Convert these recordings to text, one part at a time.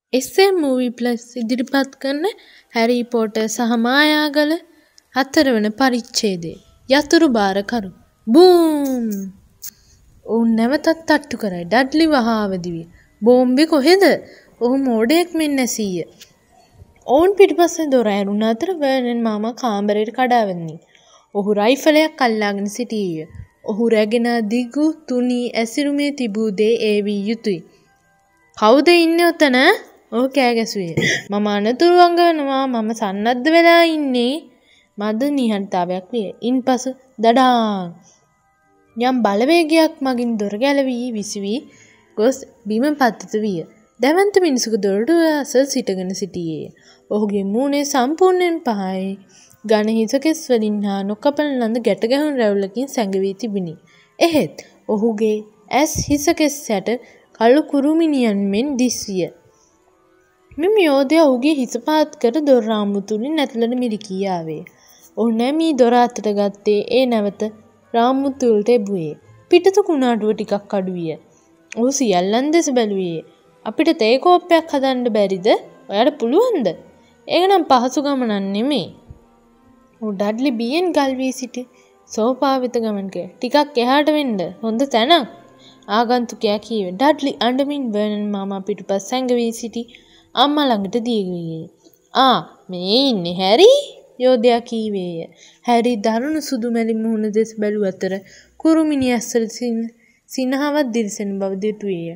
SM Movie Plus ඉදිරිපත් කරන හැරි Potter සහ මායාගල 4 වන පරිච්ඡේදය යතුරු බාරකරු බූම් ඔවුන් නැවතත් තට්ටු කරයි. ඩඩ්ලි වහා අවදි විය. බෝම්බේ කොහෙද? ඔහු මෝඩයෙක් මෙන් ඇසීය. ඔවුන් පිටිපස්සෙන් දොර ඇරුණ අතර වර්නන් මාමා කාමරයට කඩා වැදිනි. ඔහු රයිෆලයක් අල්ලාගෙන සිටියේය. ඔහු රැගෙන දිගු තුනී ඇසිරුමේ තිබූ දේ ඒ වී යුතුය. කවුද ඉන්නේ ඔතන? ඔහු කෑ ගැසුවේ. මම අනතුරු වඟනවා. මම සන්නද්ධ වෙලා ඉන්නේ. මද නිහඬතාවයක් විය. ඉන්පසු දඩාං යම් බලවේගයක් මගින් දොර ගැලවී විසිවී ගොස් බිම පතිත විය. දැවැන්ත මිනිසෙකු දොරටුව අසල සිටගෙන සිටියේය. ඔහුගේ මූණේ සම්පූර්ණයෙන් පහයි ඝන හිසකෙස් වලින් හා නොකපන ලඳ ගැට ගැහුණු රැවුලකින් සැඟවී තිබිණි. එහෙත් ඔහුගේ ඇස් හිසකෙස් යට කළු කුරුමිනියන් මෙන් දිස්විය. මෙම යෝධයා ඔහුගේ හිස පාත් කර දොර රාමුව තුලින් ඇතුළට මිරිකී ආවේ. ඔහු නැමී දොර අතට ගත්තේ ඒ නැවත රාමුව තුලට එබුවේ. පිටත කුණාටුව ටිකක් අඩු විය. ඔහු සියල්ලන් දෙස බැලුවේ. අපිට තේ කෝප්පයක් හදන්න බැරිද? ඔයාලට පුළුවන්ද? ඒක නම් පහසු ගමනක් නෙමෙයි. ඔහු ඩඩ්ලි බියෙන් ගල් වී සිටි සෝෆාව වෙත ගමන් කළා. ටිකක් එහාට වෙන්න. හොඳ තැනක්. ආගන්තුකයා කීවේ. ඩඩ්ලි අඬමින් වර්නන් මාමා පිටුපස් සැඟවී සිටි අම්මා ළඟට දී ගියේ. මේ ඉන්නේ හැරි? යෝධයා කීවේය. හැරි දරුණු සුදු මැලි මුහුණ දෙස බැලුව අතර කුරුමිනි ඇස්වල සිනහවක් දිලිසෙන බව දිටුවේය.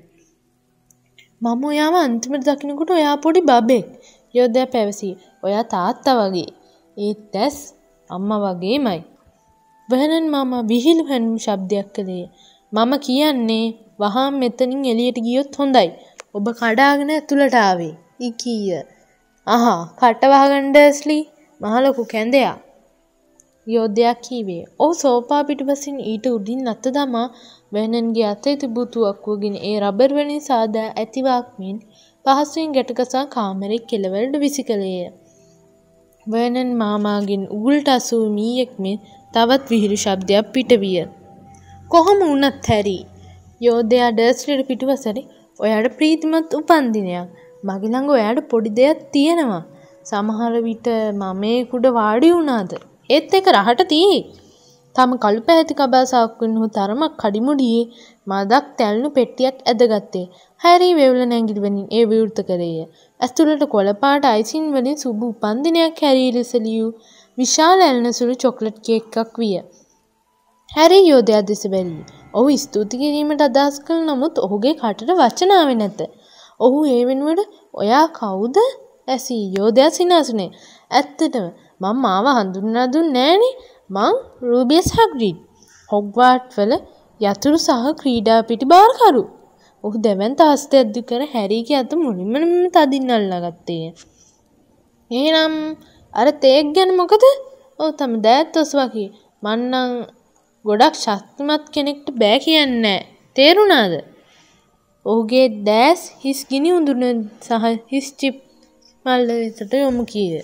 මම ඔයාව අන්තිමට දකින්නකොට ඔයා පොඩි බබෙක්. යෝධයා පැවසී. ඔයා තාත්තා වගේ. ඒත් ඇස් අම්මා වගේමයි. වර්නන් මාමා විහිළු හැනුම් ශබ්දයක් කළේය. මම කියන්නේ වහාම මෙතනින් එළියට ගියොත් හොඳයි. ඔබ කඩාගෙන ඇතුළට ආවේ. ඉකීය. කට වහගන්න ඩර්ස්ලි. මහ ලොකු කැඳයක්. යෝධයා කීවේ. ඔහු සෝෆා පිටුපසින් ඊට උඩින් අත දමා වර්නන්ගේ අතේ තිබූ තුවක්කුවකින් ඒ රබර් වලින් සාදා ඇතිවාක් මෙන් පහසුවෙන් ගැටගසා කාමරේ කෙළවරට විසිකලේය. වර්නන් මාමාගෙන් උගුලට අසූ මීයෙක් මෙන් තවත් විහිළු ශබ්දයක් පිටවිය. කොහොම වුණත් හැරි. යෝධයා ඩර්ස්ලිට පිටුපසට ඔයාට ප්‍රීතිමත් උපන්දිනයක්. මගේ ළඟ ඔයාට පොඩි දෙයක් තියෙනවා. සමහර විට මම මේ කුඩ වාඩි වුණාද? ඒත් ඒක රහට තියෙයි. තම කළු පැහැති කබාසාවකින් හෝ තරමක් කඩිමුඩියේ මදක් තැල්නු පෙට්ටියක් ඇදගත්තේ. හැරි වෙවුල නැඟිලි වලින් ඒ විවෘත කරේය. ඇතුළට කොළපාට අයිසින් වලින් සුබ උපන්දිනයක් හැරි ලෙස ලියූ විශාල ඇලෙනසුළු චොක්ලට් කේක් එකක් විය. හැරි යෝධයා දෙස බැලී. ඔහු ස්තුති කිරීමට අදහස් කළ නමුත් ඔහුගේ කටට වචන ආවේ නැත. ඔහු ඒ වෙනුවට ඔයා කවුද? ඇසී. යෝධයා සිනාසුනේ. ඇත්තටම මම මාව හඳුන්වලා දුන්නේ නෑනේ. මං රූබියස් හග්රිඩ්. හොග්වාට් වල යතුරු සහ ක්‍රීඩා පිටි බාරකරු. ඔහු දැවැන්ත හස්තයක් දික් කර හැරීගේ අත මුලින්ම තදින් අල්ලාගත්තේය. එහෙනම් අර තේක් ගැන මොකද? ඔව් තම දෑත් ඔසවා කී. මන්නම් ගොඩක් ශක්තිමත් කෙනෙක්ට බෑ කියන්නේ නෑ. තේරුණාද? ඔහුගේ දැස් හිස් ගිනි උඳුන සහ හිස් චිප් මල්ල වෙතට යොමු කීය.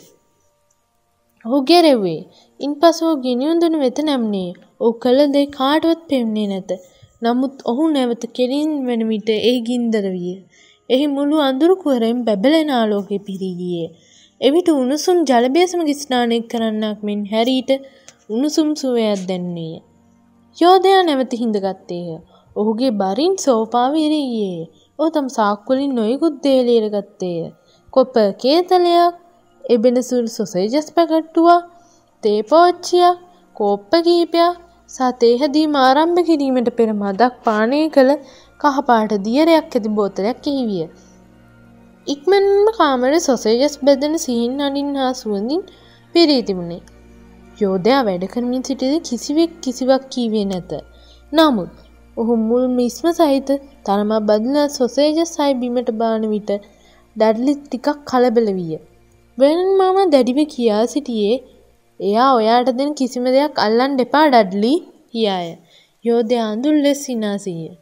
ඔහු ගෙරෙව්වේ. ඉන්පසු ඔහු ගිනි උඳුන වෙත නැමුණේ. ඔහු කළ දේ කාටවත් පෙනුනේ නැත. නමුත් ඔහු නැවත කෙලින් වෙන විට එහි ගින්දර විය. එහි මුළු අඳුරු කුහරයෙන් බැබලෙන ආලෝකය පිරී ගියේ. එවිට උණුසුම් ජල බේසමක ස්නානය කරන්නක් මෙන් හැරීට උණුසුම් සුවයක් දැනුනේය. යෝධයා නැවත හිඳගත්තේය. ඔහුගේ බරින් සෝෆාව ඉරී ගියේය. ඔහු තම සාක්කු වලින් නොයෙකුත් දේ ලීර ගත්තේය. කොප්ප කේතලයක්, එබෙන සුළු සොසේජස් පැකට්ටුවක්, තේ පෝච්චියක්, කෝප්ප කීපයක් සහ තේ හැදීම ආරම්භ කිරීමට පෙර මදක් පානය කළ කහපාට දියරයක් ඇති බෝතලයක් එහි විය. ඉක්මනින්ම කාමරේ සොසේජස් බෙදෙන සිහින් අඬින් හා සුවඳින් පිරී තිබුණේ. යෝධයා වැඩ කරමින් සිටියදී කිසිවක් කීවේ නැත. නමුත් ඔහු මුල් මිස්ම සහිත තරමක් බදලා සොසේජස් හයි බිමට බාන විට ඩඩ්ලි ටිකක් කලබල විය. වර්නන් මාමා දැඩිව කියා සිටියේ එයා ඔයාට දෙන කිසිම දෙයක් අල්ලන්න එපා ඩඩ්ලි කියාය. යෝධයා අඳුල් ලෙස සිනාසීය.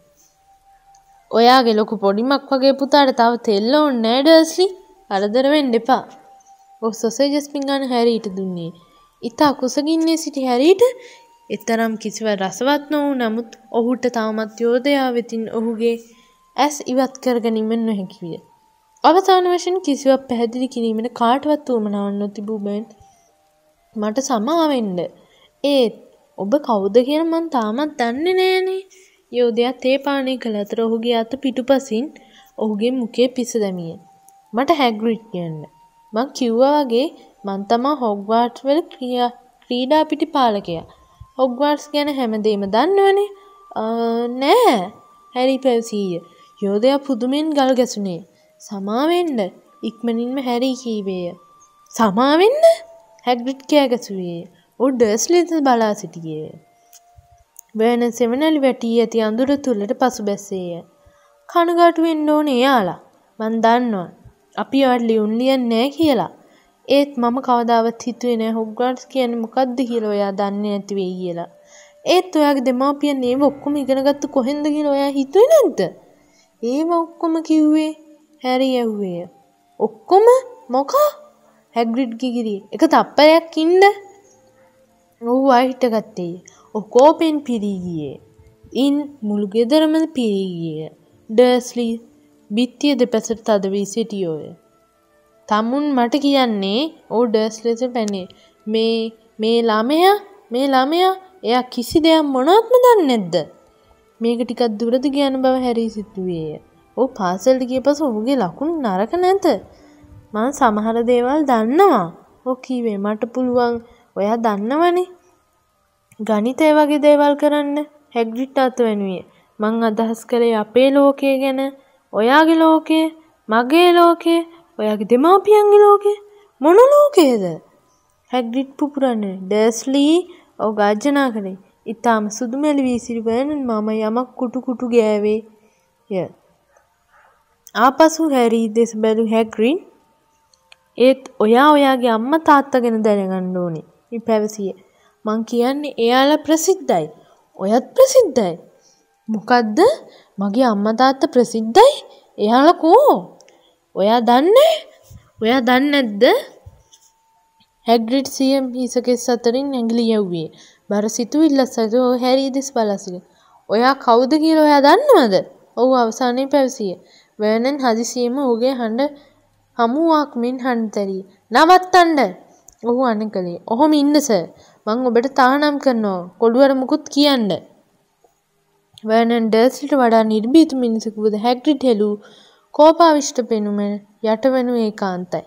ඔයාගේ ලොකු පොඩිමක් වගේ පුතාට තව තෙල්ල ඕනේ නෑ ඩර්ස්ලි. අරදර වෙන්න එපා. ඔහු සොසේජස් පිඟාන හැරීට දුන්නේ. ඉතා කුසගින්නේ සිටි හැරීට එතරම් කිසිවක් රසවත් නොවූ නමුත් ඔහුට තවමත් යෝධයා වෙතින් ඔහුගේ ඇස් ඉවත් කර ගැනීම නොහැකි විය. අවසාන වශයෙන් කිසිවක් පැහැදිලි කිරීමට කාටවත් උවමනාවක් නොතිබූ බැවින් මට සමා වෙන්න. ඒත් ඔබ කවුද කියලා මං තාමත් දන්නේ නෑනේ. යෝධයා තේ පානය කළ අතර ඔහුගේ අත පිටුපසින් ඔහුගේ මුඛයේ පිස දැමිය. මට හැග්‍රිඩ් කියන්න. මං කිව්වා වගේ මං තමා හොග්වාර්ට්ස් වල ක්‍රීඩා පිටි පාලකයා. හොග්වාර්ට්ස් ගැන හැමදේම දන්නවනේ. නෑ හැරි පැවසීය. යෝධයා පුදුමෙන් ගල් ගැසුනේ. සමාවෙන්න ඉක්මනින්ම හැරි කීවේය. සමාවෙන්න හැග්‍රිඩ් කෑ ගැසුවේ. ඔහු ඩර්ස්ලිට බලා සිටියේය. වර්නන් සෙවණැලි වැටී ඇති අඳුර තුලට පසුබැසේය. කනගාටු වෙන්න ඕනේ එයාලා. මං දන්නවා. අපි ඔයාලට ලියුම් ලියන්නේ නෑ කියලා. ඒත් මම කවදාවත් හිතුවේ නෑ හොග්වාර්ට්ස් කියන්නේ මොකද්ද කියලා ඔයා දන්නේ නැති වෙයි කියලා. ඒත් ඔයාගේ දෙමාපියන් ඒව ඔක්කොම ඉගෙන ගත්ත කොහෙන්ද කියලා ඔයා හිතුවේ නැද්ද? ඒව ඔක්කොම කිව්වේ හැරි ඇහුවේය. ඔක්කොම මොකා? හැග්‍රිඩ් කිගිරියේ. එක තප්පරයක් ඉන්න. ඔහු වයිට ගත්තේ. ඔහු කෝපෙන් පිරී ගියේ. ඉන් මුළු ගෙදරම පිරී ගියේ. ඩර්ස්ලි බිත්තිය දෙපසට තද වී සිටියෝය. තමුන් මට කියන්නේ ඔහු ඩර්ස්ලිට පැනේ. මේ ළමයා එයා කිසි දෙයක් මොනවත්ම දන්නේ නැද්ද? මේක ටිකක් දුරද කියන බව හැරි සිතුවේය. ඔහු පාසලට ගිය පසු ඔහුගේ ලකුණු නරක නැත. මම සමහර දේවල් දන්නවා. ඔහු කිව්වේ මට පුළුවන් ඔයා දන්නවනේ. ගණිතය වගේ දේවල් කරන්න හැග්‍රිඩ් අතවැනුවේ. මං අදහස් කරේ අපේ ලෝකය ගැන. ඔයාගේ ලෝකය, මගේ ලෝකය, ඔයාගේ දෙමාපියන්ගේ ලෝකය. මොන ලෝකයේද? හැග්‍රිඩ් පුපුරන්නේ. ඩර්ස්ලි ඔහු ගර්ජනා කළේ. ඊටාම සුදුමැලි වී සිටි වර්නන් මම යමක් කුටු කුටු ගෑවේ. ආපසු හැරි දෙස බැලු හැග්‍රිඩ් ඒත් ඔයාගේ අම්මා තාත්තා ගැන දැනගන්න ඕනේ. ඊ පැවසියේ. මං කියන්නේ එයාලා ප්‍රසිද්ධයි. ඔයත් ප්‍රසිද්ධයි. මොකද්ද? මගේ අම්මා තාත්තා ප්‍රසිද්ධයි? එයාලා කෝ? ඔයා දන්නේ? ඔයා දන්නේ නැද්ද? හැග්‍රිඩ් සියම් හිසකෙස් අතරින් ඇඟිලි යවුවේ. බර සිතුවිල්ල සතු හැරි දෙස බලාසිටියා. ඔයා කවුද කියලා ඔයා දන්නවද? ඔහු අවසානයේ පැවසියේ. වර්නන් හදිසියෙම ඔහුගේ හඬ හමුවක් මෙන් හඬතරි. නවත්තන්න! ඔහු අනකලේ. ඔහොම ඉන්න සර්. මං ඔබට තානම් කරනවා. කොළුවර මුකුත් කියන්න. වර්නන් ඩර්ස්ලිට වඩා නිර්භීත මිනිසෙකුද හැග්‍රිඩ් හෙළූ කෝපාවිෂ්ඨ පෙනුම යටවනු ඒකාන්තයි.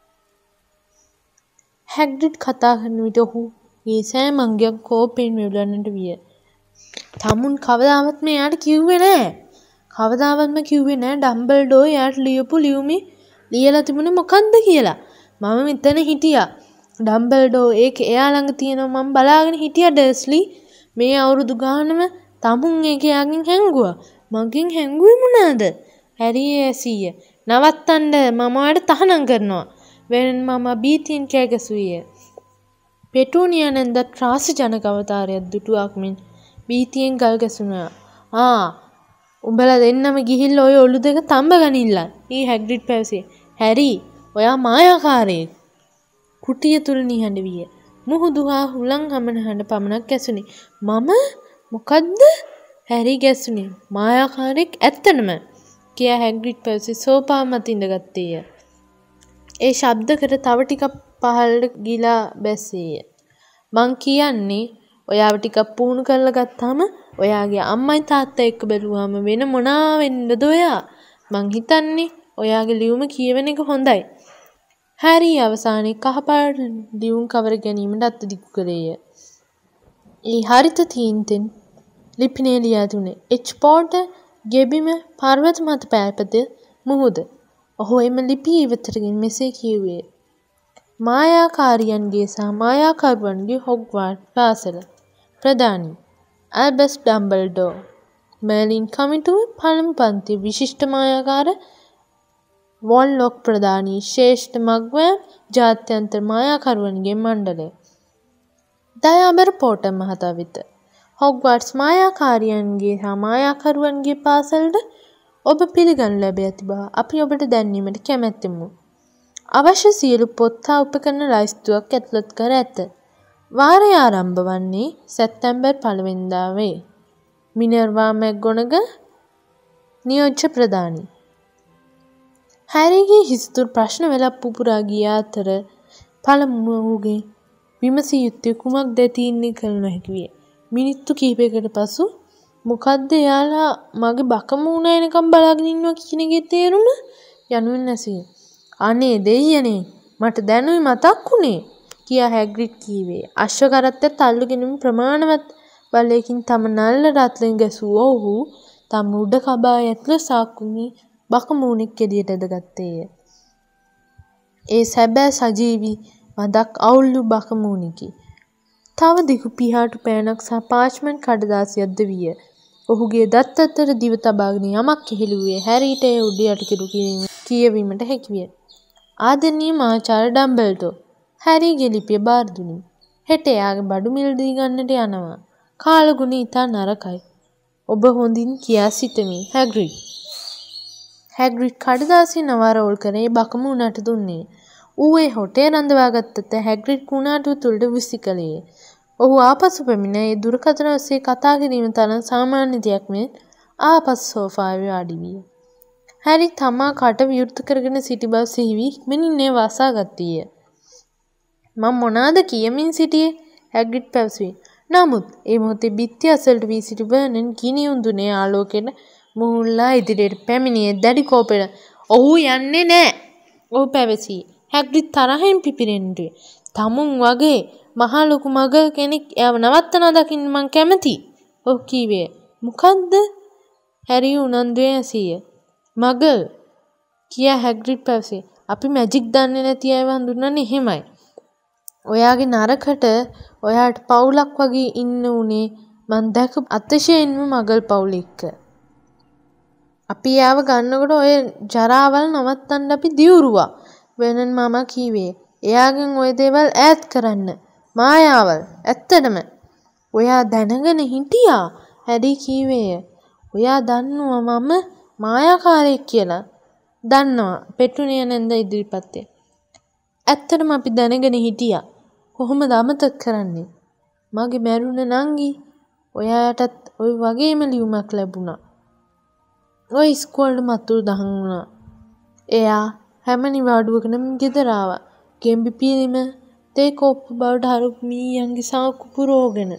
හැග්‍රිඩ් කතා කරන විට ඔහුගේ සෑම අංගයක් කෝපයෙන් වෙවුලන්නට විය. තමුන් කවදාවත්ම එයාට කිව්වේ නෑ. කවදාවත්ම කිව්වේ නෑ ඩම්බල්ඩෝ එයාට ලියපු ලියුමේ ලියලා තිබුණේ මොකක්ද කියලා. මම මෙතන හිටියා. ඩම්බල්ඩෝ ඒක එයා ළඟ තියෙනවා මම බලාගෙන හිටියා ඩර්ස්ලි. මේ අවුරුදු ගානම තමුන් ඒක එයාගෙන් හැංගුවා. මගෙන් හැංගුවේ මොනවාද? හැරි ඇසීය. නවත්තන්න මම ඔයාලට තහනම් කරනවා. වෙන මම බීතියෙන් කෑ ගැසුවේ. පෙටූනියා නැන්ද ත්‍රාසජනක අවතාරයක් දුටුවක් මෙන් බීතියෙන් ගල් ගැසුණා. උඹලා දෙන්නම ගිහිල්ලා ඔය ඔලු දෙක තඹ ගනිල්ලා. ඊ හැග්‍රිඩ් පැවසේ. හැරි ඔයා මායාකාරයෙක්. කුටිය තුල නිහඬ විය. මුහුදු හා හුලං හමන හඬ පමණක් ඇසුණි. මම මොකද්ද? හැරි ගැසුණි. මායාකාරයෙක් ඇත්තනම කියා හැග්‍රිඩ් පැවසේ සෝපා මත ඉඳගත්තේය. ඒ ශබ්ද කර තව ටිකක් පහළට ගිලා බැසේය. මං කියන්නේ ඔයාව ටිකක් පුහුණු කරලා ගත්තාම ඔයාගේ අම්මයි තාත්තා එක්ක බැලුවාම වෙන මොනා වෙන්නද ඔයා? මං හිතන්නේ ඔයාගේ ලියුම කියවන එක හොඳයි. හැරි අවසානයේ කහපාට ලියුම් කවර ගැනීමට අත් දිගු කළේය. ඒ හරිත තීන්තෙන් ලිපිනේ ලියා දුන්නේ. එච්.පෝට ගෙබිම පර්වත මත පෑපත මුහුද. ඔහු එම ලිපිය ඉවතටගෙන මෙසේ කියුවේ. මායාකාරියන්ගේ සහ මායාකරුවන්ගේ හොග්වාර්ට්ස් පාසල. ප්‍රධානී ඇල්බස් ඩම්බල්ඩෝ. මර්ලින් කමිටුව පළමු පන්ති විශිෂ්ට මායාකාර වොල්ලොක් ප්‍රධානී ශ්‍රේෂ්ඨ මග්වෑම් ජාත්‍යන්තර මායාකරුවන්ගේ මණ්ඩලය. දයාබර පෝටර් මහතා වෙත. හොග්වාර්ට්ස් මායාකාරියන්ගේ සහ මායාකරුවන්ගේ පාසලට ඔබ පිළිගනු ලැබ ඇති බව අපි ඔබට දැන්වීමට කැමැත්තෙමු. අවශ්‍ය සියලු පොත් හා උපකරණ ලයිස්තුවක් ඇතුළත් කර ඇත. වාරය ආරම්භ වන්නේ සැප්තැම්බර් 1 වෙනිදා වේ. මිනර්වා මැක්ගොනගල් නියෝජ්‍ය ප්‍රධානී. හැරිගේ හිස්තුර ප්‍රශ්න වෙලා පුපුරා ගිය අතර පළමුව ඔහුගේ විමසිය යුත්තේ කුමක්ද තීරණය කළ නොහැකි විය. මිනිත්තු කිහිපයකට පසු මොකද්ද එයාලා මගේ බකමූණ එනකම් බලාගෙන ඉන්නවා කියන එකේ තේරුම යනුවෙන් ඇසුවේ. අනේ දෙයියනේ මට දැනුයි මතක් වුණේ කියා හැග්‍රිඩ් කීවේ. අශ්ව කරත්තය තල්ලුගෙනම ප්‍රමාණවත් බලයකින් තම නල්ල රත්ලෙන් ගැසූ ඔහු තම උඩ කබා ඇතුළ සාක්කුමි බකමූණෙක් එළියට ඇදගත්තේය. ඒ සැබෑ සජීවී මදක් අවුල්ලු බකමූණෙකි. තව දිගු පිහාටු පෑනක් සහ පාර්ච්මන්ට් කඩදාසියක්ද විය. ඔහුගේ දත් අතර දිව තබාගෙන යමක් කෙහෙළුවේ හැරීට එය උඩ යට කිරු කියවීමට හැකිවිය. ආදරණීය මහාචාර්ය ඩම්බල්ඩෝ හැරීගේ ලිපිය බාර දුනි. හෙට එයාගේ බඩු මිලදී ගන්නට යනවා. කාලගුණ ඉතා නරකයි. ඔබ හොඳින් කියා සිතමි හැග්‍රිඩ්. හැග්‍රිඩ් කඩදාසිය නවාරෝල් කරේ බකමූණට දුන්නේ. ඌ ඒ හොටේ රඳවාගත්තත හැග්‍රිඩ් කුණාටුව තුළට විසි කළේ. ඔහු ආපසු පැමිණ ඒ දුරකථන ඔස්සේ කතා කිරීම තරම් සාමාන්‍ය දෙයක් මෙන් ආපසු සෝෆාවේ වාඩි විය. හැරි තමා කට විවෘත කරගෙන සිටි බව සිහි වී ඉක්මනින් එය වසා ගත්තේය. මම මොනවාද කියමින් සිටියේ? හැග්‍රිඩ් පැවසුවේ. නමුත් ඒ මොහොතේ බිත්ති අසලට වී සිටි බර්නන් ගිනි උඳුනේ ආලෝකයට මුහුල්ලා ඉදිරියට පැමිණියේ දැඩි කෝපෙට. ඔහු යන්නේ නෑ. ඔහු පැවසී. හැග්‍රිඩ් තරහෙන් පිපිරෙන්නේ. තමුන් වගේ මහා ලොකු මගල් කෙනෙක් එයාව නවත්තනවා දකින්න මං කැමතියි. ඔහු කීවේ. මොකද්ද? හැරි උනන්දුවෙන් ඇසීය. මගල් කියා හැග්‍රිඩ් පැවසේ. අපි මැජික් දන්නේ නැති අයව හඳුන්වන්නේ එහෙමයි. ඔයාගේ නරකට ඔයාට පවුලක් වගේ ඉන්න උනේ මං දැක අතිශයින්ම මගල් පවුල එක්ක. අපි යාව ගන්නකොට ඔය ජරාවල් නවත්තන්න අපි දියුරුවා. වෙනන් මාමා කීවේ. එයාගෙන් ඔය දේවල් ඈත් කරන්න. මායාවල්. ඇත්තටම. ඔයා දැනගෙන හිටියා. හැරි කීවේය. ඔයා දන්නවා මම මායාකාරයෙක් කියලා. දන්නවා. පෙට්ටුනිය නැන්ද ඉදිරිපත්තේ. ඇත්තටම අපි දැනගෙන හිටියා. කොහොමද අමතක කරන්නේ? මගේ මැරුණ නංගි ඔයාටත් ওই වගේම ලියුමක් ලැබුණා. ඔය ඉස්කෝලේ මතුරු දහන් වුණා. එයා හැම නිවාඩුවකටම ගෙදර ආවා. ගෙම්බි පිළිම තේ කොප්ප බවට හරුපු මීයන්ගේ සාක්කු පුරෝගෙන.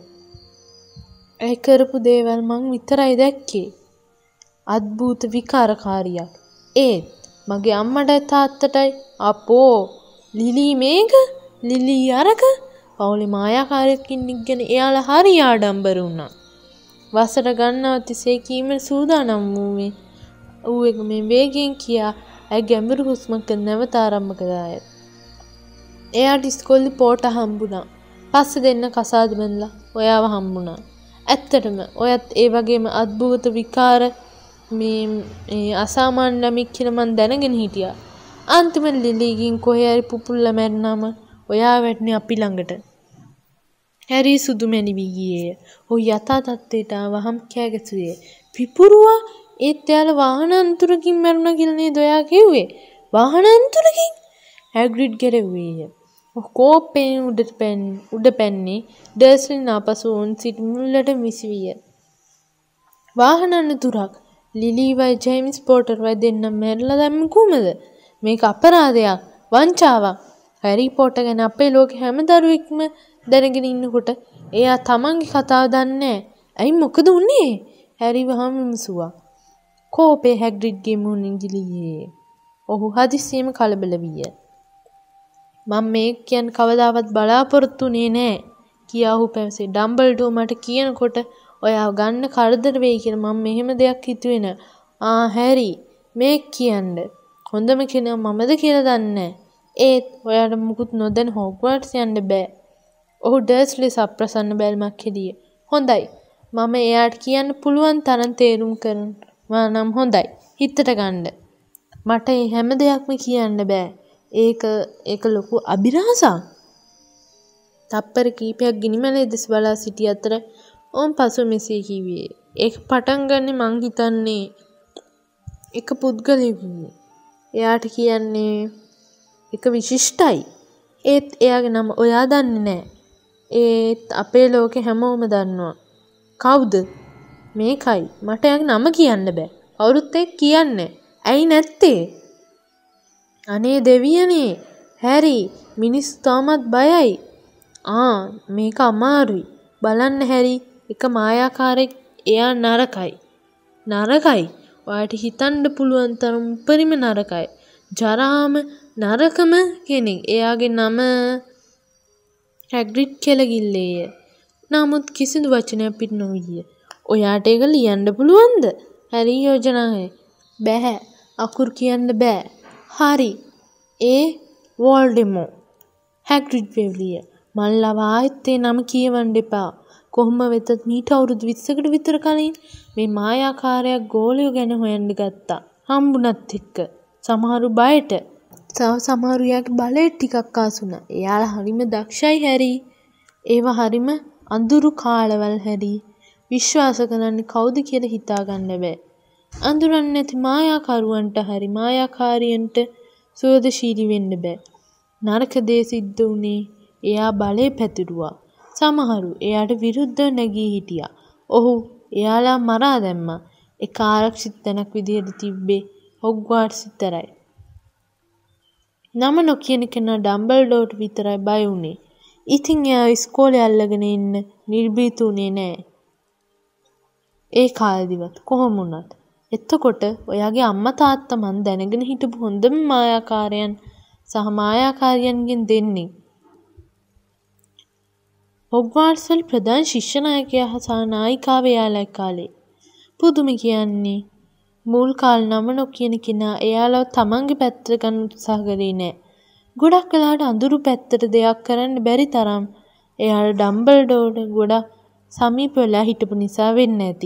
ඒ කරපු දේවල් මං විතරයි දැක්කේ. අද්භූත විකාරකාරියක්. ඒත් මගේ අම්මටයි තාත්තටයි අපෝ ලිලි මේක ලිලි අරක පවුලේ මායාකාරයෙක්ින් ඉගෙන එයාලා හරි ආඩම්බර වුණා. වසර ගන්නව තිසේ කීමේ සූදානම් වූ ඌ එක මේ වේගයෙන් කියා ඇය ගැඹුරු හුස්මක් නැවත ආරම්භ කළාය. එයාට ඉස්කෝලේ පොට හම්බුණා. පස්සේ දෙන්න කසාද බඳලා ඔයාව හම්බුණා. ඇත්තටම ඔයත් ඒ වගේම අද්භූත විකාර මේ අසාමාන්‍ය ළමෙක් කියලා මං දැනගෙන හිටියා. අන්තිමට ලිලිගෙන් කොහේ හරි පුපුල්ලා මැරුණාම ඔයා වැටුනේ අපි ළඟට. හැරි සුදු මැණි ගියේය. ඔහු යථා තත්ත්වයට වහම් කෑගසුවේ. පිපුරුවා ඒත් එයාලා වාහන අන්තරකින් මැරුණා කියලා නේද ඔයා කිව්වේ? වාහන අන්තරකින්? හැග්‍රිඩ් ගැරෙව්වේය. ඔහු කෝපයෙන් උඩ පැන්නේ ඩර්ස්ලින් ආපසු වුන් සිටි මුල්ලට විසිවිය. වාහන අනතුරක්. ලිලිවයි ජේම්ස් පෝටර්වයි දෙන්නම් මැරලා දැම්ම කොහමද? මේක අපරාධයක්, වංචාවක්. හැරි පොටර් ගැන අපේ ලෝකේ හැම දරුවෙක්ම දැනගෙන ඉන්නකොට එයා තමන්ගේ කතාව දන්නේ නැහැ. ඇයි මොකද උනේ? හැරි වහම විමසුවා. කෝපේ හැග්‍රිඩ්ගේ මුහුණින් ගිලියේ. ඔහු හදිස්සියෙම කලබල විය. මම මේක කියන්න කවදාවත් බලාපොරොත්තු වෙන්නේ නැහැ කියා ඔහු පැවසේ. ඩම්බල්ඩෝ මට කියනකොට ඔයාව ගන්න කරදර වෙයි කියලා මම මෙහෙම දෙයක් හිතුවේ නෑ. හැරි මේක කියන්න. හොඳම කෙනා මමද කියලා දන්නේ නැහැ. ඒත් ඔයාට මුකුත් නොදැන හොග්වර්ට්ස් යන්න බෑ. ඔහු ඩර්ස්ලි සප්‍රසන්න බැල්මක් හෙළියේ. හොඳයි. මම එයාට කියන්න පුළුවන් තරම් තේරුම් කරනවා නම් හොඳයි. හිතට ගන්න. මට මේ හැම දෙයක්ම කියන්න බෑ. ඒක ලොකු අභිරහසක්. තප්පර කීපයක් ගිනිමැලේ දෙස බලා සිටි අතර ඔවුන් පසු මෙසේ කිව්වේ. ඒක පටන් ගන්නේ මං හිතන්නේ එක පුද්ගලයෙකුගේ. එයාට කියන්නේ එක විශිෂ්ටයි. ඒත් එයාගේ නම ඔයා දන්නේ නැහැ. ඒත් අපේ ලෝකේ හැමෝම දන්නවා. කවුද? මේකයි. මට එයාගේ නම කියන්න බෑ. කවුරුත් ඒක කියන්නේ. ඇයි නැත්තේ? අනේ දෙවියනේ හැරි මිනිස්සු තාමත් බයයි. මේක අමාරුයි. බලන්න හැරි එක මායාකාරෙක් එයා නරකයි. නරකයි. ඔයාට හිතන්න පුළුවන් තරම් උපරිම නරකයි. ජරාම නරකම කෙනෙක්. එයාගේ නම හැග්‍රිඩ් කෙලගිල්ලේය. නමුත් කිසිදු වචනයක් පිට නොවිය. ඔයාට ඒක ලියන්න පුළුවන්ද? හැරි යෝජනායි. බෑ. අකුරු කියන්න බෑ. හරි. ඒ වෝල්ඩෙමෝ. හැග්‍රිඩ් වෙව්ලිය. මල්ලව ආයෙත් ඒ නම කියවන්න එපා. කොහොම වෙතත් මීට අවුරුදු 20කට විතර කලින් මේ මායාකාරයා ගෝලියෝ ගැන හොයන්න ගත්තා. හම්බුණත් එක්ක. සමහරු බයට. සමහරු යාගේ බලයට ටිකක් ආසුණා. එයාලා හරිම දක්ෂයි හැරි. ඒවා හරිම අඳුරු කාලවල් හැරි. විශ්වාස කරන්නේ කවුද කියලා හිතාගන්න බෑ. අඳුරන්නේ නැති මායාකරුවන්ට හරි මායාකාරියන්ට සුවදශීලී වෙන්න බෑ. නරක දේ සිද්ධ වුණේ එයා බලේ පැතිරුවා. සමහරු එයාට විරුද්ධව නැගී හිටියා. ඔහු එයාලා මරා දැම්මා. ඒක ආරක්ෂිත තැනක් විදියට තිබ්බේ හොග්වාට්ස් විතරයි. නම නොකියන කෙනා ඩම්බල්ඩෝට විතරයි බය වුණේ. ඉතින් එයා ඉස්කෝලේ අල්ලගෙන ඉන්න නිර්භීත උනේ නෑ. ඒ කාලෙදිවත් කොහොම වුණත්. එතකොට ඔයාගේ අම්මා තාත්තා මන් දැනගෙන හිටපු හොඳම මායාකාරයන් සහ මායාකාරියන්ගෙන් දෙන්නේ. හොග්වාට්ස් වල ප්‍රධාන ශිෂ්‍ය නායකයා සහ නායිකාව එයාලා කාලේ. පුදුම කියන්නේ මුල් කාල නම නොකියන කෙනා එයාලව තමන්ගේ පැත්තට ගන්න උත්සාහ කරේ නෑ. ගොඩක් වෙලාවට අඳුරු පැත්තට දෙයක් කරන්න බැරි තරම් එයාලා ඩම්බල්ඩෝට ගොඩක් සමීප වෙලා හිටපු නිසා වෙන්න ඇති.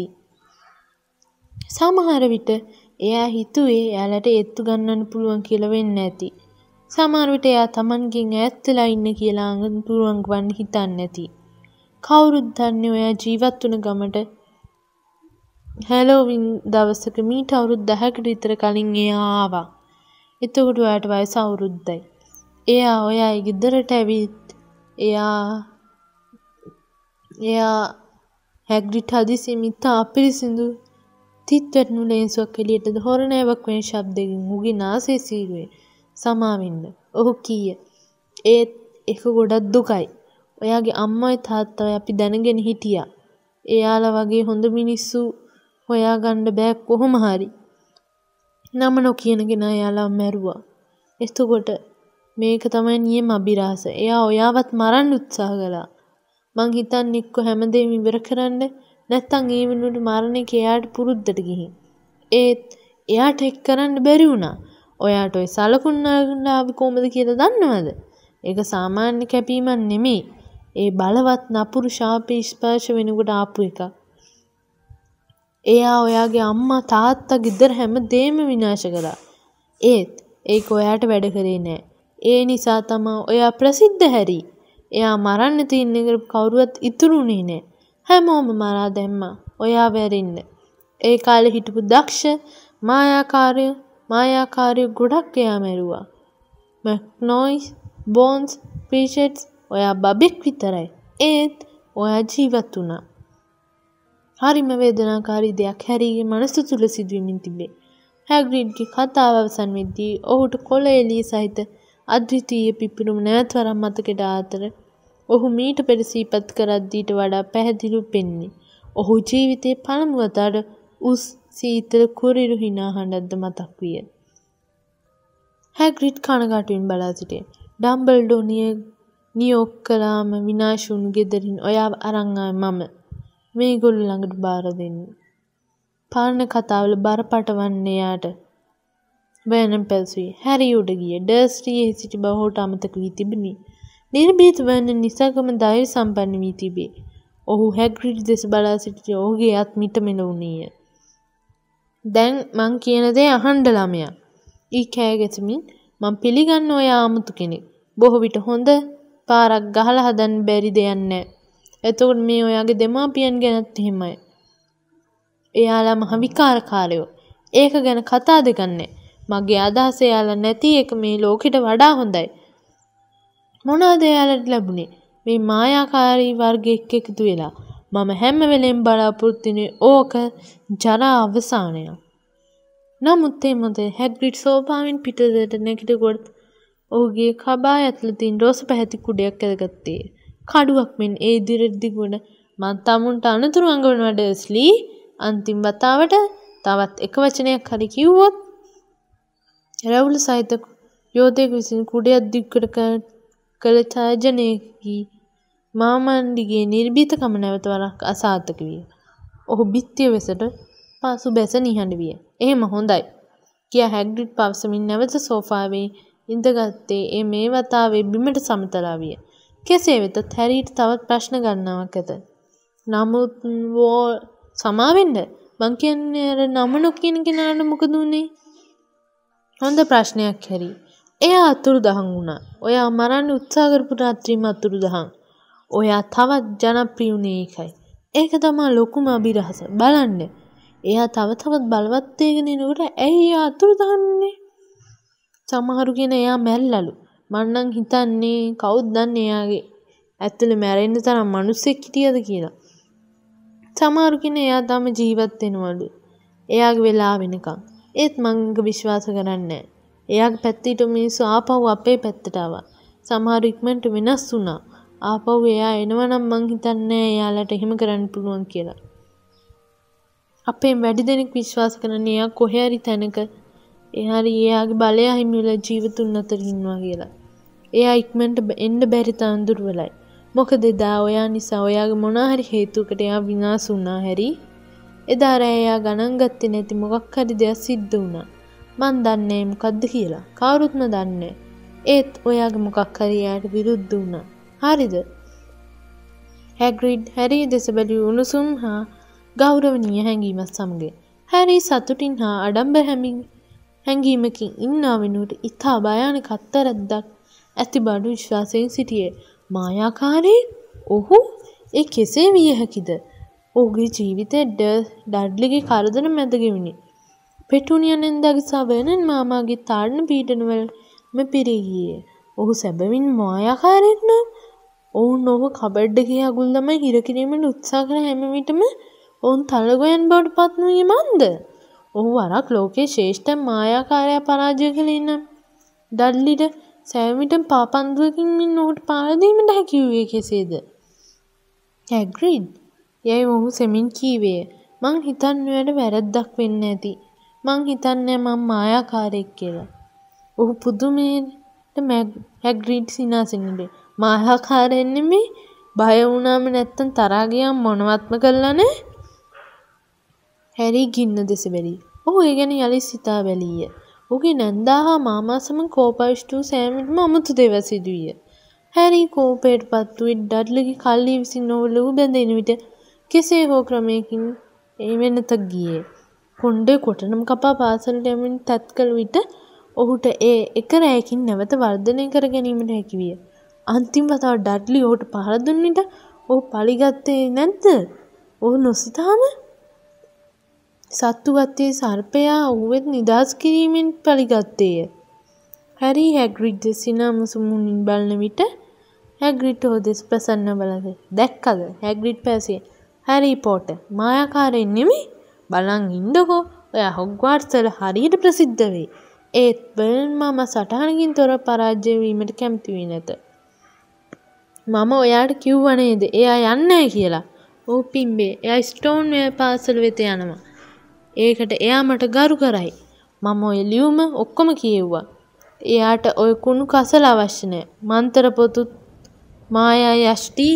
සමහර විට එයා හිතුවේ එයාලට ඒත්තු ගන්නන්න පුළුවන් කියලා වෙන්න ඇති. සමහර විට එයා තමන්ගෙන් ඈත් වෙලා ඉන්න කියලා අඟන් පුළුවන් වන්න හිතන්නේ නැති. කවුරුත් දන්නේ ඔයා ජීවත් වුණ ගමට හැලෝවින් දවසක මීට අවුරුදු 10කට විතර කලින් එයා ආවා. එතකොට ඔයාට වයස අවුරුද්දයි. එයා ඔයාගේ ගෙදරට ඇවිත් එයා හැග්‍රිඩ් හදිසියෙ මිත්තා අපිරිසිදු තිත් වැටුණු ලේන්සුවක් එළියට හොරණෑවක් වෙන ශබ්දකින් උගේ නාසයේ සීරුවේ සමාවෙන්න. ඔහු කීය. ඒත් ඒක ගොඩක් දුකයි. ඔයාගේ අම්මයි තාත්තයි අපි දැනගෙන හිටියා. එයාලා වගේ හොඳ මිනිස්සු හොයාගන්න බෑ කොහොම හරි. නම නොකියන කෙනා එයාලා මැරුවා. එතකොට මේක තමයි නියම අභිරහස. එයා ඔයාවත් මරන්න උත්සාහ කළා. මං හිතන්නේ එක්ක හැමදේම ඉවර කරන්න නැත්තම් ඒ වෙනුවට මරණ එක එයාට පුරුද්දට ගිහින්. ඒත් එයාට ඒක කරන්න බැරි වුණා. ඔයාට ඔය සලකුණු ආවි කොහමද කියලා දන්නවද? ඒක සාමාන්‍ය කැපීමක් නෙමෙයි. ඒ බලවත් නපුරු ශාපේ ස්පර්ශ වෙනකොට ආපු එකක්. එයා ඔයාගේ අම්මා තාත්තා ගෙදර හැමදේම විනාශ කළා. ඒත් ඒක ඔයාට වැඩ කරේ නෑ. ඒ නිසා තමයි ඔයා ප්‍රසිද්ධ හැරි. එයා මරන්න තියෙන එක කවුරුවත් ඉතුරුුනේ නෑ. හැමෝම මරා දැම්මා. ඔයා වැරෙන්න. ඒ කාලේ හිටපු දක්ෂ මායාකාරයෝ ගොඩක් එයා මැරුවා. මැක්නොයිස්, බෝන්ස්, පීෂට්ස් ඔයා බබෙක් විතරයි. ඒත් ඔයා ජීවත් වුණා. හරිම වේදනාකාරී දෙයක් හැරිගේ මනස තුල සිදුවෙමින් තිබේ. හැග්‍රිඩ්ගේ කතාව අවසන් වෙද්දී ඔහුට කොළ එළිය සහිත අද්විතීය පිපිරුම නැවතවරක් මතකයට ආතර ඔහු මීට පෙර සිහිපත් කරද්දීට වඩා පැහැදිලිව පෙන්නේ. ඔහු ජීවිතේ පළමු වතාවට උස් සීතල කුරිරු hina හඬක්ද මතක් විය. හැග්‍රිඩ් කනගාටුවෙන් බලා සිටියේ. ඩම්බල්ඩෝ නියෝග් කළාම විනාශ වුණු ගෙදරින් ඔයාව අරන් මම මේගොල්ලෝ ළඟට බාර දෙන්න. පාරණ කතාවල බරපතවන්නේ යාට. බෑනම් පැල්සුවේ හැරි උඩ ගිය ඩර්ස්ලියේ සිටි බව ඔහුට අමතක වී තිබුණි. නිර්භීත වන නිසගම ධෛර්ය සම්පන්න වී තිබේ. ඔහු හැග්‍රිඩ් දෙස බලා සිටි ඔහුගේ අත් මිට මෙලවුණේය. දැන් මං කියන දේ අහන්න ළමයා. ඊ කෑ ගැසමින් මං පිළිගන්න ඔයා 아무තු කෙනෙක්. බොහෝ විට හොඳ පාරක් ගහලා හදන්න බැරි දෙයක් නෑ. එතකොට මේ ඔයාගේ දෙමාපියන් ගැනත් එහෙමයි. එයාලා මහ විකාරකාරයෝ. ඒක ගැන කතා දෙකක් නෑ. මගේ අදහස එයාලා නැති එක මේ ලෝකෙට වඩා හොඳයි. මොනවද එයාලට ලැබුණේ? මේ මායාකාරී වර්ගයක් එකතු වෙලා. මම හැම වෙලෙම බලාපොරොත්තු වෙන්නේ ඕක ජරා අවසානය. නමුත් ඒ මොහොතේ හැග්‍රිඩ් සෝපාවෙන් පිටතට නැගිටගොත් ඔහුගේ කබාය ඇතුළේ තියෙන රෝස පැහැති කුඩයක් ඇදගත්තේ. කඩුවක් මෙන් ඒ ඉදිරියට දිගුණ මං තමුන්ට අනතුරු අඟවනවා ඩර්ස්ලි. අන්තිම වතාවට තවත් එක වචනයක් හරි කිව්වොත් රැවුල සහිත යෝධයෙකු විසින් කුඩයක් දිග්ගට කළ තර්ජනයකී මාමණ්ඩිගේ නිර්භීතකම නැවත වරක් අසාර්ථක විය. ඔහු බිත්තිය වෙසට පසු බැස නිහඬ විය. එහෙම හොඳයි කියා හැග්‍රිඩ් පවසමින් නැවත සෝෆාවේ ඉඳගත්තේ ඒ මේ වතාවේ බිමට සමතලා විය. කෙසේ වෙතත් හැරීට තවත් ප්‍රශ්න ගණනාවක් ඇත. නමුත් සමාවෙන්න මං කියන්නේ අර නම නොකියන කෙනාට මොකද උනේ? හොඳ ප්‍රශ්නයක් හැරි. එයා අතුරුදහන් වුණා. ඔයා මරන්න උත්සාහ කරපු රාත්‍රියේම අතුරුදහන්. ඔයා තවත් ජනප්‍රිය වුණේ ඒකයි. ඒක තමයි ලොකුම අභිරහස. බලන්න. එයා තව තවත් බලවත් වෙගෙන එනකොට ඇයි එයා අතුරුදහන්නේ? සමහරු කියන එයා මැරිලලු. මං නම් හිතන්නේ කවුද දන්නේ එයාගේ ඇතුලේ මැරෙන්න තරම් මිනිස්සෙක් හිටියද කියලා. සමහරු කියන එයා තම ජීවත් වෙනවලු. එයාගේ වෙලාව වෙනකන්. ඒත් මං විශ්වාස කරන්නේ නැහැ. එයාගේ පැත්තට මිනිස්සු ආපහු අපේ පැත්තට ආවා. සමහරු ඉක්මනට වෙනස් වුණා. ආපහු එයා එනවනම් මං හිතන්නේ එයාලට එහෙම කරන්න පුළුවන් කියලා. අපේ වැඩි දෙනෙක් විශ්වාස කරන්නේ එයා කොහේ හරි තැනක එයාගේ බලය හිමි වෙලා ජීවිතුන් අතර ඉන්නවා කියලා. එයා ඉක්මනට එන්න බැරි තරම් දුර්වලයි. මොකද එදා ඔයා නිසා ඔයාගේ මොනවා හරි හේතුවකට එයා විනාශ වුණා හැරි. එදා රෑ එයා ගණන් ගත්තේ නැති මොකක් හරි දෙයක් සිද්ධ වුණා. මන් දන්නේ මොකද්ද කියලා. කවුරුත්ම දන්නේ. ඒත් ඔයාගේ මොකක් හරි එයාට විරුද්ධ වුණා. හරිද? හැග්‍රිඩ් හැරි දෙස බැලූ උණුසුම් හා ගෞරවනීය හැඟීමත් සමග හැරි සතුටින් හා අඩම්බර හැඟීමකින් ඉන්නා වෙනුවට ඉතා භයානක අත්තරද්දක් ඇති බඩු විශ්වාසයෙන් සිටියේ. මායාකාරී? ඔහු ඒ කෙසේ විය හැකිද? ඔහුගේ ජීවිතය ඩඩ්ලිගේ කරදර මැද ගෙවිනි. පෙටුනියා නෙන්දාගේ සහ වෙනන් මාමාගේ තාඩන පීඩනවලම පිරී ගියේ. ඔහු සැබවින් මායාකාරයෙක් නම් ඔවුන් ඔහු කබඩ් එකේ අගුල් ළමයි හිර කිරීමට උත්සාහ කර හැම විටම ඔවුන් තලගොයන් බවට පත් වූයේ මන්ද? ඔහු වරක් ලෝකයේ ශ්‍රේෂ්ඨ මායාකාරයා පරාජය කළේ නම් ඩඩ්ලිට සෑම විටම පාපන්දුවකින් මින් ඔහුට පාර දීමට හැකි වූයේ කෙසේද? හැග්‍රිඩ් යයි ඔහු සෙමින් කීවේය. මං හිතන්නේ වැඩ වැරද්දක් වෙන්න ඇති. මං හිතන්නේ මං මායාකාරයෙක් කියලා. ඔහු පුදුමයට හැග්‍රිඩ් සිනාසෙන්නට මායාකාරයෙක් නෙමෙයි. බය වුණාම නැත්තම් තරහා ගියාම මොනවත්ම කළා නෑ. හැරි ගින්න දෙස බැලී. ඔහු ඒ ගැන යලි සිතා බැලීය. ඔහුගේ නැන්දා හා මාමා සමග කෝපයිෂ්ට වූ සෑම විටම අමුතු දේවල් සිදුවිය. හැරි කෝපයට පත් වූ ඩඩ්ලිගේ කල්ලි විසින් ඔහු ලුහු බැඳෙන විට කෙසේ හෝ ක්‍රමයකින් ඒ වෙනත ගියේ. කොණ්ඩේ කොටනම් කපා පාසලට යමින් තත් කළ විට ඔහුට ඒ එක රැයකින් නැවත වර්ධනය කර ගැනීමට හැකි විය. අන්තිම වතාව ඩඩ්ලි ඔහුට පහර දුන්න විට ඔහු පලිගත්තේ නැද්ද? ඔහු නොසිතාම සත්තු ගත්තේ සර්පයා ඔහුවෙත් නිදහස් කිරීමෙන් පලිගත්තේය. හැරි හැග්‍රිඩ් සිනාමුසු මුණින් බලන විට හැග්‍රිඩ් ඔහු දෙස ප්‍රසන්න බලද දැක්කද? හැග්‍රිඩ් පැවසිය. හැරි පොටර් මායාකාරයෙක් නෙමෙයි. බලන් ඉන්නකෝ. ඔයා හොග්වාට්ස් වල හරියට ප්‍රසිද්ධ වෙයි. ඒත් බර්න් මාමා සටහනකින් තොර පරාජය වීමට කැමති වෙන්නේ නැත. මම ඔයාට කිව්ව නේද එයා යන්නේ නැහැ කියලා. ඔව් පිම්බේ. එයා ස්ටෝන් වෙල් පාසල වෙත යනවා. ඒකට එයා මට ගරු කරයි. මම ඔය ලියුම ඔක්කොම කියෙව්වා. එයාට ඔය කුණු කසල අවශ්‍ය නැහැ. මන්තර පොතුත් මායා යෂ්ටි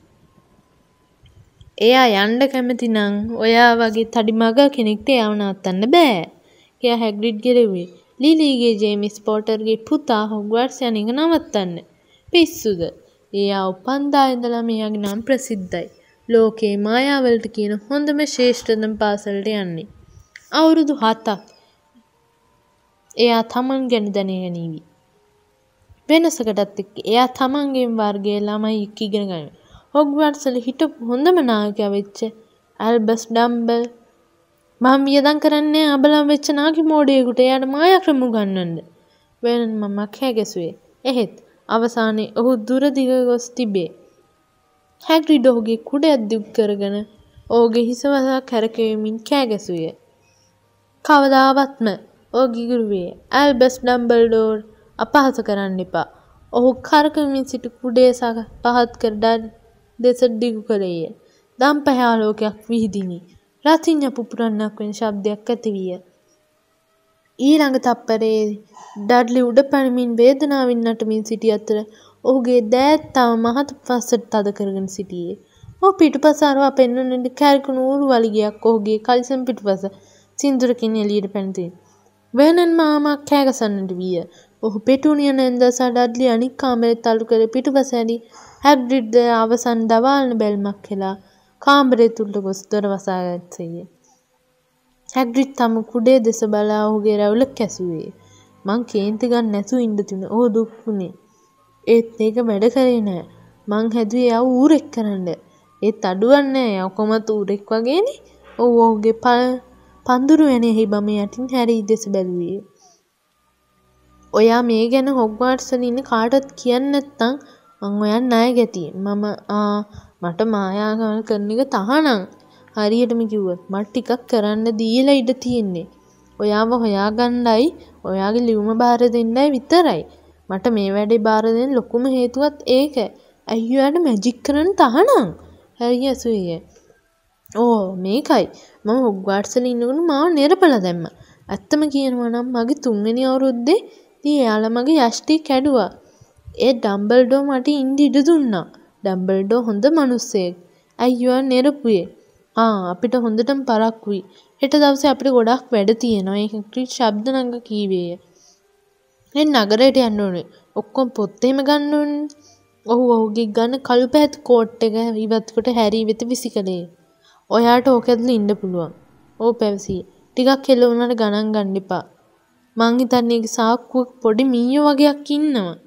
එයා යන්න කැමති නම් ඔයා වගේ තඩි මග කෙනෙක්ට එයාව නවත්තන්න බෑ. එයා හැග්‍රිඩ් ගෙරෙව්වේ. ලිලිගේ ජේමිස් පොටර්ගේ පුතා හොග්වර්ට්ස් යන එක නවත්තන්න. පිස්සුද? එයා උපන්දා ඉඳලම එයාගේ නම් ප්‍රසිද්ධයි. ලෝකේ මායාවලට කියන හොඳම ශ්‍රේෂ්ඨතම පාසලට යන්නේ. අවුරුදු 7ක් එයා තමන් ගැන දැනගනීවි. වෙනසකටත් එක්ක එයා තමන්ගේ වර්ගයේ ළමයි ඉගෙන ගන්නවා. හොග්වර්ට්ස් වල හිටපු හොඳම නායකයා වෙච්ච ඇල්බස් ඩම්බල් මම වියදම් කරන්නේ අබලම් වෙච්ච නාකි මෝඩයෙකුට එයාට මායා ක්‍රම උගන්වන්න. වෙනන් මම කෑගැසුවේ. එහෙත් අවසානයේ ඔහු දුර දිග ගොස් තිබේ. හැග්‍රිඩ් ඔහුගේ කුඩයක් දික් කරගෙන ඔහුගේ හිස වසා කැරකෙමින් කෑගැසුවේ. කවදාවත්ම ඔය ගිගුරුවේ ඇල්බස් ඩම්බල්ඩෝර් අපහාස කරන්න එපා. ඔහු කරකමින් සිටි කුඩේසක පහත් කර දෙසට දිගු කළේය. දම් පැහැආලෝකයක් විහිදිනි. රතිඤ්ඤ පුපුරන්නක් වෙන ශබ්දයක් ඇති විය. ඊළඟ තප්පරේ ඩඩ්ලි උඩ පැනමින් වේදනාවෙන් නටමින් සිටි අතර ඔහුගේ දෑත් තම මහත පස්සට තද කරගෙන සිටියේ. ඔහු පිටුපස අරවා පෙන්වන්නට කැරකුණු ඌරු වලිගයක් ඔහුගේ කලිසම් පිටුපස සින්දුරකින් එළියට පැනතියි. වර්නන් මාමා කෑගසන්නට විය. ඔහු පෙටුනිය නැන්දසා ඩඩ්ලි අනික් කාමරෙත් තල්ලු කර පිටුපස ඇදී හැග්රිඩ් අවසන් දවාලන බැල්මක් හෙලා කාමරය තුළට ගොස් දොර වසා ගත්සේය. හැග්රිඩ් තම කුඩේ දෙස බලා ඔහුගේ රැවුල කැසුවේ. මං කේන්ති ගන්න නැතුව ඉන්න තිබුණේ. ඔහු දුක් වුණේ. ඒත් ඒක වැඩ කරේ නෑ. මං හැදුවේ යව ඌරෙක් කරන්න. ඒත් අඩුවක් නෑ. යව කොමත් ඌරෙක් වගේනේ. ඔහුගේ පඳුරු වෙනෙහි බම යටින් හැරී දෙස බැලුවේ. ඔයා මේ ගැන හොග්වාට්ස් වල ඉන්න කාටවත් කියන්නේ නැත්තම් මං ඔයන් ණය ගැතියි. මට මායාගමන කරන එක තහනම්. හරියටම කිව්වොත් මට ටිකක් කරන්න දීලා ඉඩ තියෙන්නේ. ඔයාව හොයාගන්නයි ඔයාගේ ලියුම බාර දෙන්නයි විතරයි. මට මේ වැඩේ බාර දෙන්න ලොකුම හේතුවත් ඒක. අයියෝ යාට මැජික් කරන්න තහනම්. හරිය ඇසුවේ. ඕ මේකයි. මම හොග්වාට්ස් වල ඉන්නකොට මාව නෙරපලා දැම්මා. ඇත්තම කියනවා නම් මගේ 3 වෙනි අවුරුද්දේ දී එයාලා මගේ යෂ්ටි කැඩුවා. ඒ ඩම්බල්ඩෝ මට ඉන්න ඉඩ දුන්නා. ඩම්බල්ඩෝ හොඳ මිනිස්සෙක්. අයියෝ නෙරපුවේ. අපිට හොඳටම පරක්කුයි. හෙට දවසේ අපිට ගොඩක් වැඩ තියෙනවා. ඒක ක්‍රිට් ශබ්ද නංග කීවේය. දැන් නගරයට යන්න ඕනේ. ඔක්කොම පොත් එහෙම ගන්න ඕනේ. ඔහුගේ ගන්න කළු පැහැති කෝට් එක ඉවත් කොට හැරි වෙත විසිකලේ. ඔයාට ඕක ඇතුළේ ඉන්න පුළුවන්. ඔව් පැවසී. ටිකක් කෙල වුණාට ගණන් ගන්න එපා. මං හිතන්නේ ඒක සාක්කුවක පොඩි මීයෝ වගේක් ඉන්නවා.